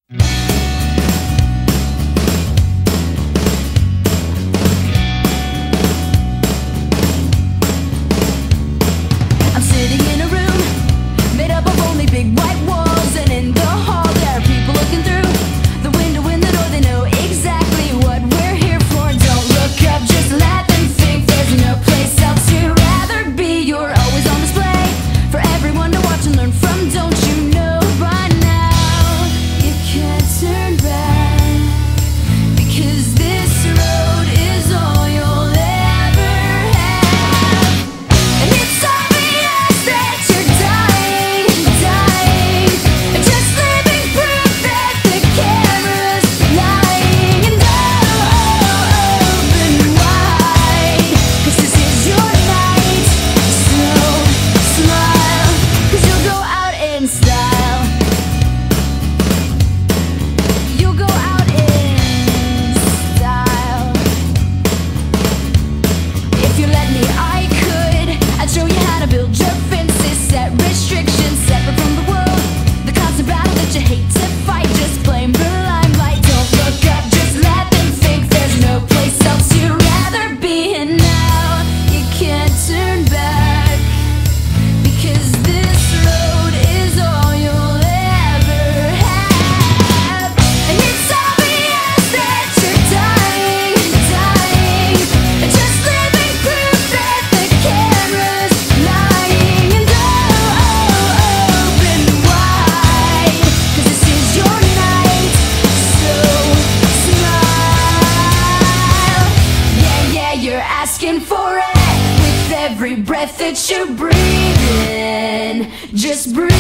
I'm sitting in a room made up of only big white walls, and in the hall there are people looking through the window in the door. They know exactly what we're here for. Don't look up, just let them think there's no place else you'd rather be. You're always on display for everyone to watch and learn from. Don't you know by now you can't turn back, because this road is all you'll ever have. And it's obvious that you're dying, dying, and just living proof that the camera's lying. And open wide, 'cause this is your night. So smile, 'cause you'll go out in style. You'll go out in style. If you let me, I could. I'd show you how to build your fences, set restrictions, separate from the world. The constant battle that you hate to fight, just blame the limelight. Don't look up, just let them think there's no place else you'd rather be. And now you can't turn back, because this road is all you'll ever have. And it's obvious that you're dying, dying, and just living proof that the camera's lying. And open wide, 'cause this is your night. So smile. Yeah, yeah, you're asking for it with every breath that you breathe in. Just breathe.